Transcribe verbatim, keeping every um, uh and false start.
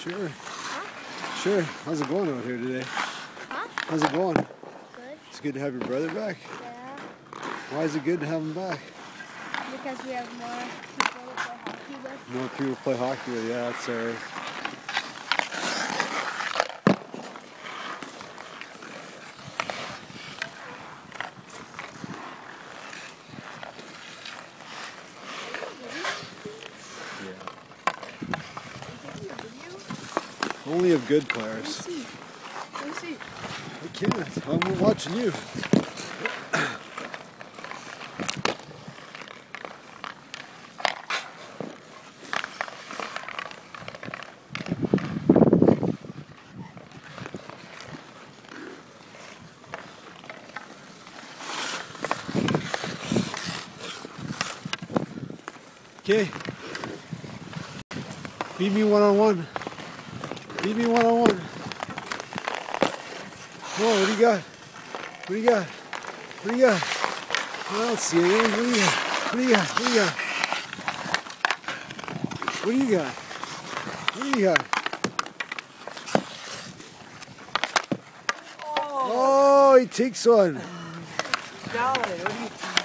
Sure. Huh? Sure. How's it going out here today? Huh? How's it going? Good. It's good to have your brother back. Yeah. Why is it good to have him back? Because we have more people to play hockey with. More people to play hockey with. Yeah, that's alright. Only of good players. Let me see. Let me see. I can't. I'm watching you. Okay. Beat me one on one. Beat me one on one. Come on, what do you got? What do you got? What do you got? I don't see anything. What do you got? What do you got? What do you got? What do you got? What do you got? Oh, Oh, he takes one. Golly, what do you